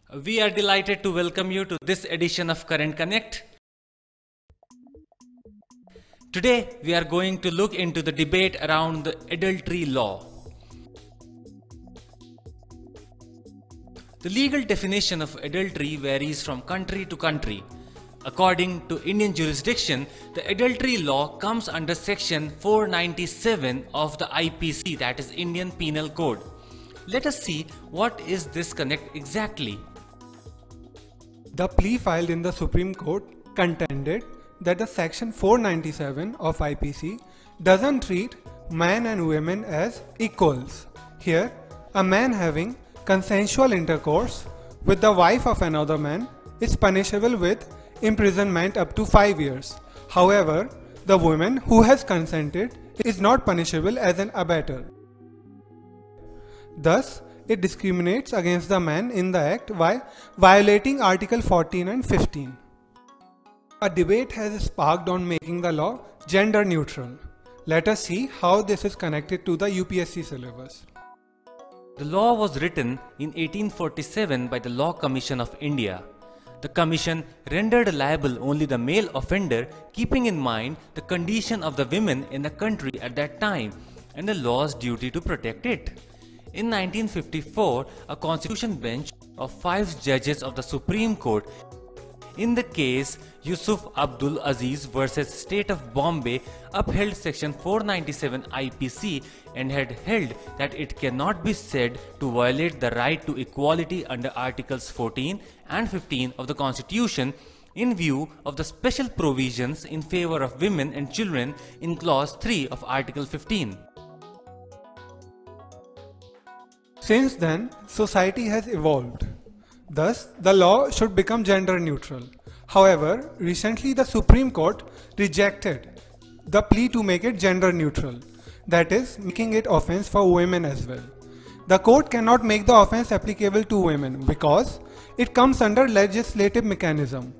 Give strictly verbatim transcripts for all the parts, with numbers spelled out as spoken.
We are delighted to welcome you to this edition of Current Connect. Today, we are going to look into the debate around the adultery law. The legal definition of adultery varies from country to country. According to Indian jurisdiction, the adultery law comes under section four ninety-seven of the I P C, that is Indian Penal Code. Let us see what is this connect exactly. The plea filed in the Supreme Court contended that the section four ninety-seven of I P C doesn't treat men and women as equals. Here, a man having consensual intercourse with the wife of another man is punishable with imprisonment up to five years. However, the woman who has consented is not punishable as an abettor. Thus, it discriminates against the man in the act by violating Article fourteen and fifteen. A debate has sparked on making the law gender neutral. Let us see how this is connected to the U P S C syllabus. The law was written in eighteen forty-seven by the Law Commission of India. The commission rendered liable only the male offender, keeping in mind the condition of the women in the country at that time and the law's duty to protect it. In nineteen fifty-four, a constitution bench of five judges of the Supreme Court, in the case Yusuf Abdul Aziz versus State of Bombay, upheld section four ninety-seven I P C and had held that it cannot be said to violate the right to equality under Articles fourteen and fifteen of the Constitution in view of the special provisions in favor of women and children in Clause three of Article fifteen. Since then, society has evolved. Thus, the law should become gender neutral. However, recently the Supreme Court rejected the plea to make it gender neutral, that is, making it offense for women as well. The court cannot make the offense applicable to women because it comes under legislative mechanism.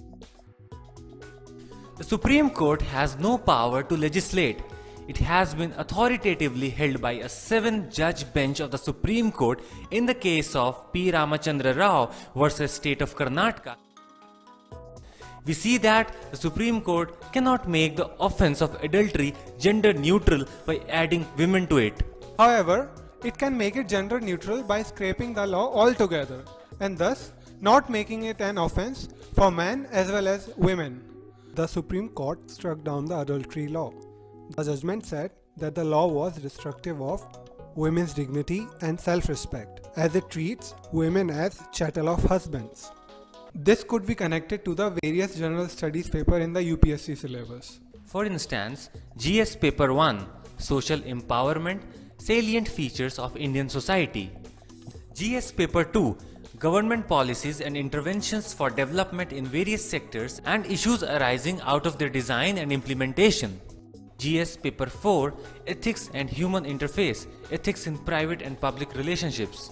The Supreme Court has no power to legislate. It has been authoritatively held by a seven-judge bench of the Supreme Court in the case of P. Ramachandra Rao versus State of Karnataka. We see that the Supreme Court cannot make the offense of adultery gender neutral by adding women to it. However, it can make it gender neutral by scrapping the law altogether and thus not making it an offense for men as well as women. The Supreme Court struck down the adultery law. The judgment said that the law was destructive of women's dignity and self-respect, as it treats women as chattel of husbands. This could be connected to the various general studies paper in the U P S C syllabus. For instance, G S Paper one, Social Empowerment, Salient Features of Indian Society. G S Paper two, Government Policies and Interventions for Development in Various Sectors and Issues Arising Out of Their Design and Implementation. G S Paper four, Ethics and Human Interface, Ethics in Private and Public Relationships.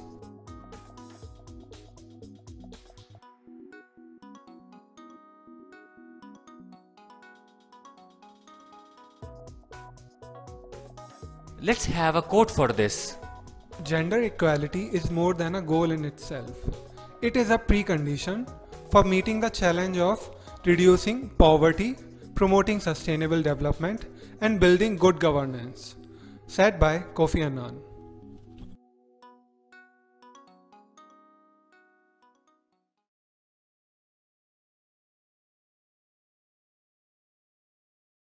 Let's have a quote for this. Gender equality is more than a goal in itself. It is a precondition for meeting the challenge of reducing poverty, promoting sustainable development, and building good governance. Said by Kofi Annan.